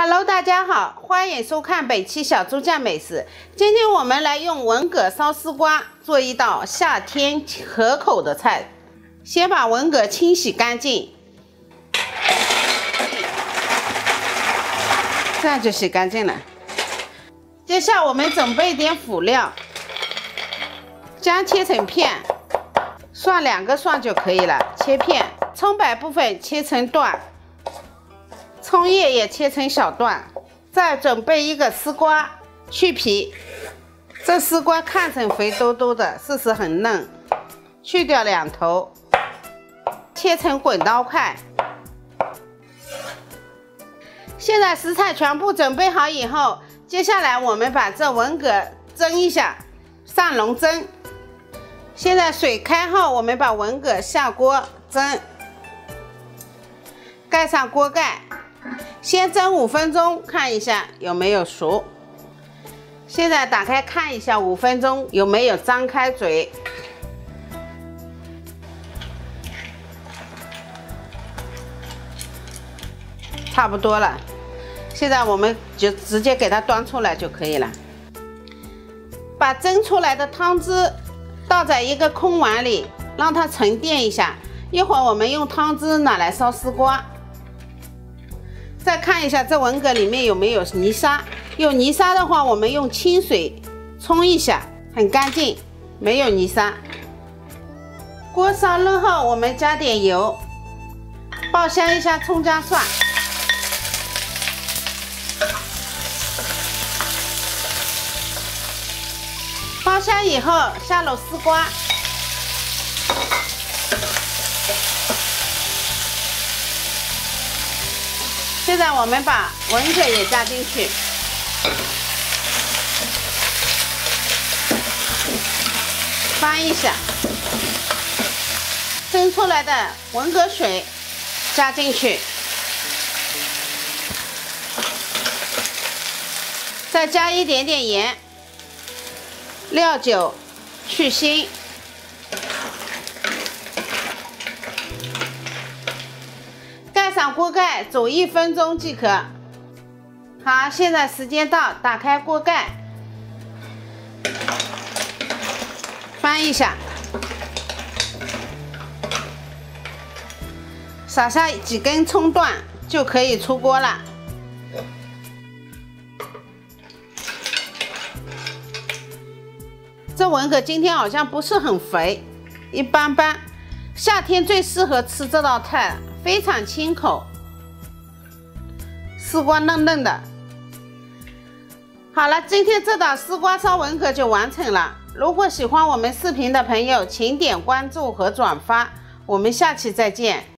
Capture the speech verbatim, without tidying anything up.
Hello， 大家好，欢迎收看本期小猪酱美食。今天我们来用文蛤烧丝瓜做一道夏天可口的菜。先把文蛤清洗干净，这样就洗干净了。接下来我们准备一点辅料，姜切成片，蒜两个蒜就可以了，切片。葱白部分切成段。 葱叶也切成小段，再准备一个丝瓜，去皮。这丝瓜看成肥嘟嘟的，事实很嫩，去掉两头，切成滚刀块。现在食材全部准备好以后，接下来我们把这文蛤蒸一下，上笼蒸。现在水开后，我们把文蛤下锅蒸，盖上锅盖。 先蒸五分钟，看一下有没有熟。现在打开看一下，五分钟有没有张开嘴？差不多了。现在我们就直接给它端出来就可以了。把蒸出来的汤汁倒在一个空碗里，让它沉淀一下。一会儿我们用汤汁拿来烧丝瓜。 再看一下这文蛤里面有没有泥沙，有泥沙的话，我们用清水冲一下，很干净，没有泥沙。锅烧热后，我们加点油，爆香一下葱姜蒜，爆香以后下入丝瓜。 现在我们把文蛤也加进去，翻一下，蒸出来的文蛤水加进去，再加一点点盐、料酒去腥。 盖上锅盖，煮一分钟即可。好，现在时间到，打开锅盖，翻一下，撒下几根葱段就可以出锅了。这文蛤今天好像不是很肥，一般般。夏天最适合吃这道菜了。 非常清口，丝瓜嫩嫩的。好了，今天这道丝瓜烧文蛤就完成了。如果喜欢我们视频的朋友，请点关注和转发。我们下期再见。